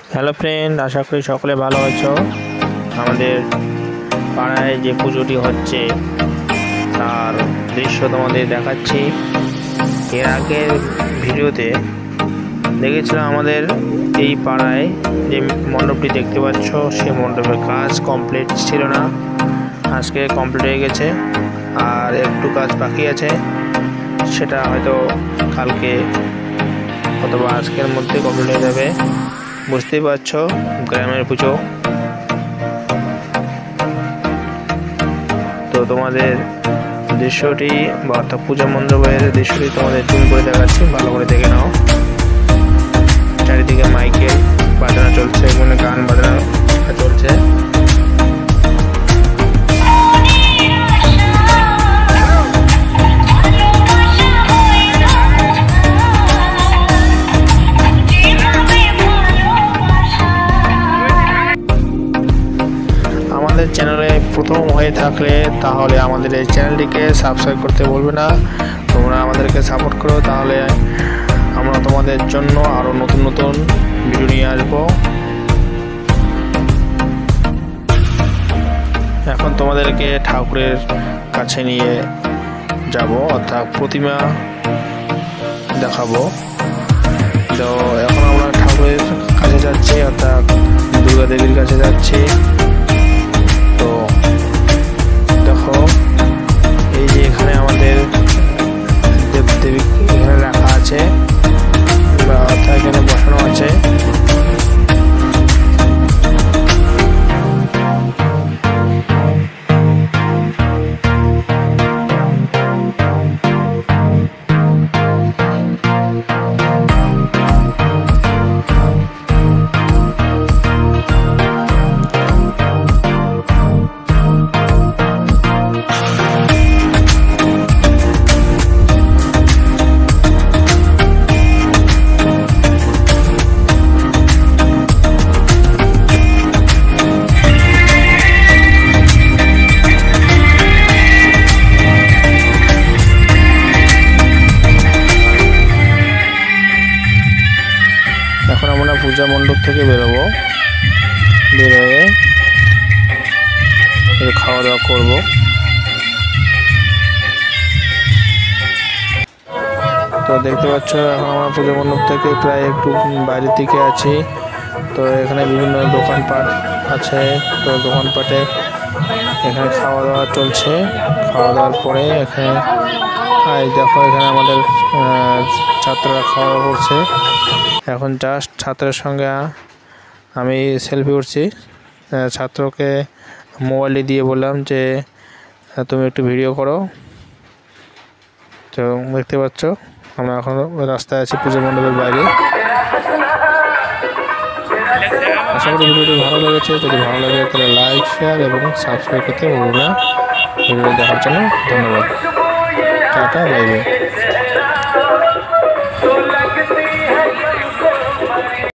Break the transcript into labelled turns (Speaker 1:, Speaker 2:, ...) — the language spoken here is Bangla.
Speaker 1: হ্যালো ফ্রেন্ড, আশা করি সকলে ভালো আছো। আমাদের পাড়ায় যে পুজোটি হচ্ছে তার দৃশ্য তোমাদের দেখাচ্ছি। এর আগের ভিডিওতে দেখেছিলাম আমাদের এই পাড়ায় যে মণ্ডপটি দেখতে পাচ্ছ সেই মণ্ডপের কাজ কমপ্লিট ছিল না, আজকে কমপ্লিট হয়ে গেছে। আর একটু কাজ বাকি আছে, সেটা হয়তো কালকে অথবা আজকের মধ্যে কমপ্লিট হয়ে যাবে। বুঝতেই পারছো, গ্রামের পুজো। তো তোমাদের দৃশ্যটি বা অর্থাৎ পূজা মণ্ডপের দৃশ্যটি তোমাদের জুম করে দেখাচ্ছি, ভালো করে দেখে নাও। চারিদিকে মাইকের বাজনা চলছে, এখানে গান বাজনা চলছে। আমাদের চ্যানেলে প্রথম হয়ে থাকলে তাহলে আমাদের এই চ্যানেলটিকে সাবস্ক্রাইব করতে বলবে না। তোমরা আমাদেরকে সাপোর্ট করো, তাহলে আমরা তোমাদের জন্য আরও নতুন নতুন ভিডিও নিয়ে আসবো। এখন তোমাদেরকে ঠাকুরের কাছে নিয়ে যাব, অর্থাৎ প্রতিমা দেখাবো। তো এখন আমরা ঠাকুরের কাছে যাচ্ছি, অর্থাৎ দুর্গা দেবীর কাছে যাচ্ছি। তো দেখো, এই যে এখানে আমাদের দেবদেবী এখানে রাখা আছে, অর্থাৎ এখানে বসানো আছে। এখন আমরা পূজা মণ্ডপ থেকে বেরোবো, বেরোয় খাওয়া দাওয়া করবো। তো দেখতে পাচ্ছ, এখন আমরা পূজা মণ্ডপ থেকে প্রায় একটু বাইরের দিকে আছি। তো এখানে বিভিন্ন দোকানপাট আছে। তো দোকানপাটে এখানে খাওয়া দাওয়া চলছে। খাওয়া দাওয়ার পরে এখানে দেখো, এখানে আমাদের ছাত্ররা খাওয়া দাওয়া করছে। এখন জাস্ট ছাত্রের সঙ্গে আমি সেলফি উঠছি। ছাত্রকে মোবাইলটি দিয়ে বললাম যে তুমি একটু ভিডিও করো। তো দেখতে পাচ্ছ, আমরা এখন রাস্তায় আছি পূজা মণ্ডপের বাইরে। আশা করি ভিডিওটি ভালো লেগেছে। যদি ভালো লাগে তাহলে লাইক, শেয়ার এবং সাবস্ক্রাইব করতে ভুলবেন না। ভিডিও দেখার জন্য ধন্যবাদ। Tata, bye by.